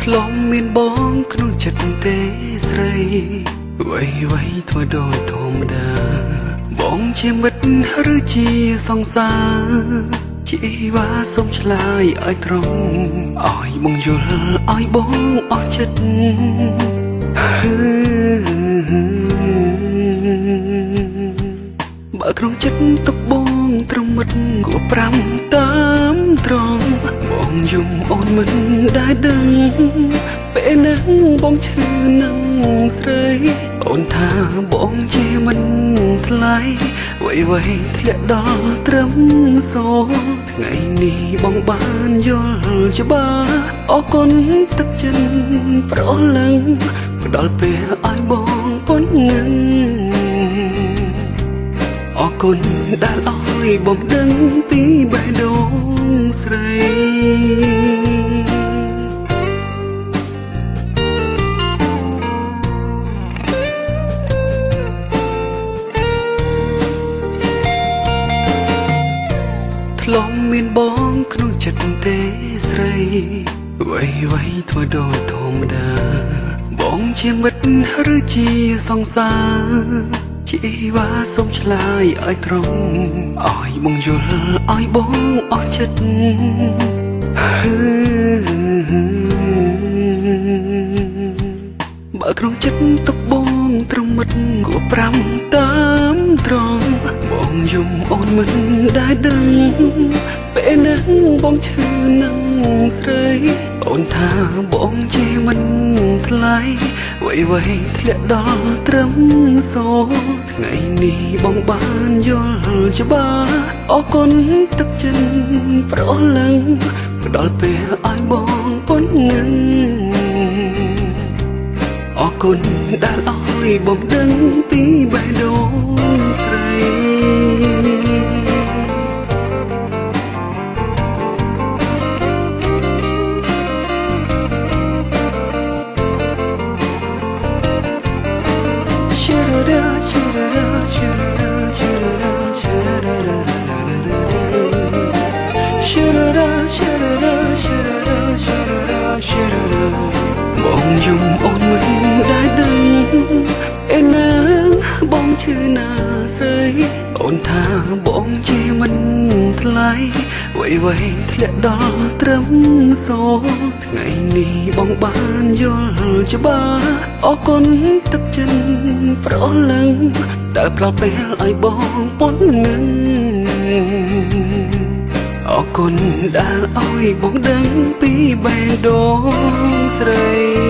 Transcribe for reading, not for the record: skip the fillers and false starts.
ធ្លាប់មានបងក្នុងចិត្តទេស្រីអ្វីធ្វើដោយធម្មតាបងជាមិត្តឬជាសង្សារជីវ៉ាសូមឆ្លើយឲ្យត្រង់ឲ្យបងយល់ឲ្យបងអស់ចិត្តបើក្នុងចិត្តទុកបងត្រឹមមិត្តគួរ5តាមត្រង់បងយំអូនមិនដែលដឹងពេលហ្នឹងបងឈឺនឹងស្រីអូនថាបងជាមិនថ្លៃអ្វីធ្លាក់ដល់ត្រឹមសូថ្ងៃនេះបងបានយល់ច្បាស់អរគុណទឹកចិត្តប្រលឹងផ្ដល់ពេលឲ្យបងប៉ុណ្ណឹងអរគុណដែលឲ្យបងដឹងពីបេះដូងស្រីធ្លាប់មានបងក្នុងចិត្តទេស្រីអ្វីធ្វើដោយធម្មតាបងជាមិត្តឬជាសង្សារជីវ៉ាសូមឆ្លើយឲ្យត្រង់ឲ្យបងយល់ឲ្យបងអស់ចិត្តបើក្នុងចិត្តទុកបងត្រឹមមិត្តគួរ5តាមត្រង់បងយំអូនមិនដែលដឹងពេលហ្នឹងបងឈឺនឹងស្រីអូនថាបងជាមិនថ្លៃអ្វីធ្លាក់ដល់ត្រឹមសូថ្ងៃនេះបងបានយល់ច្បាស់អរគុណទឹកចិត្តប្រលឹងផ្ដល់ពេលឲ្យបងប៉ុណ្ណឹងអរគុណដែលឲ្យបងដឹងពីបេះដូងស្រីបងយំអូនមិនដែលដឹងឯណាបងឈឺណាស្រីអូនថាបងជាមិនថ្លៃអ្វីធ្លាក់ដល់ត្រឹមសូថ្ងៃនេះបងបានយល់ច្បាស់អរគុណទឹកចិត្តប្រលឹងដែលផ្ដល់ពេលឲ្យបងប៉ុណ្ណឹងអរគុណដែលឲ្យបងដឹងពីបេះដូងស្រី